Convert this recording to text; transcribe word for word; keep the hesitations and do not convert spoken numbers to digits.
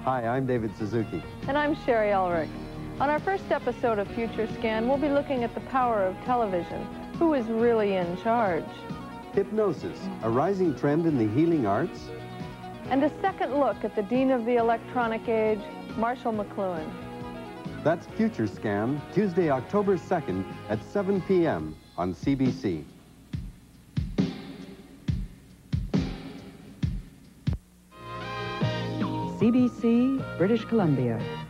Hi, I'm David Suzuki. And I'm Shari Ulrich. On our first episode of Futurescan, we'll be looking at the power of television. Who is really in charge? Hypnosis, a rising trend in the healing arts. And a second look at the Dean of the Electronic Age, Marshall McLuhan. That's Futurescan, Tuesday, October second at seven p m on C B C. C B C British Columbia.